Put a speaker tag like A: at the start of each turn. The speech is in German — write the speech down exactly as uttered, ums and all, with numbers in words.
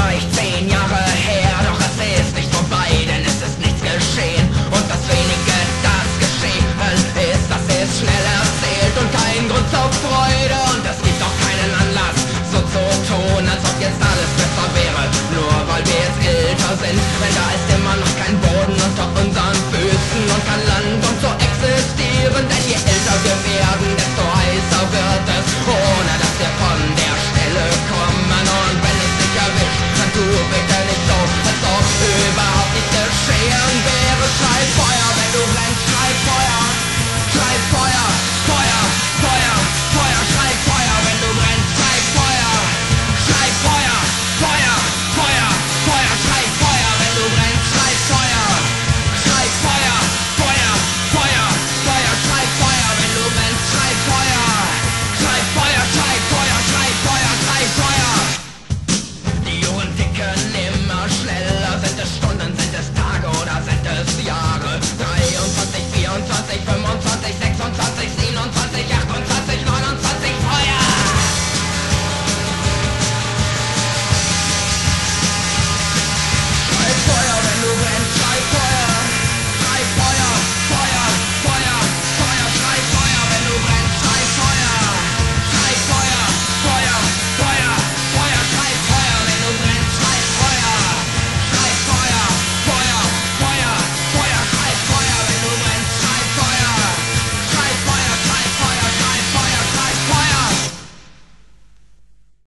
A: vielleicht zehn Jahre her, doch es ist nicht vorbei, denn es ist nichts geschehen. Und das wenige, das geschehen ist, das ist schnell erzählt und kein Grund zur Freude. Und es gibt auch keinen Anlass, so zu tun, als ob jetzt alles besser wäre, nur weil wir jetzt älter sind. Denn da ist immer noch kein Boden unter unseren Füßen und kein Land, um zu existieren. Denn je älter wir werden, desto heißer wird es, ohne dass wir von der Stelle kommen. Und wenn es dich erwischt, dann tu bitte nicht so, als ob überhaupt nichts geschehen wäre. Schrei Feuer, wenn du brennst, schrei Feuer.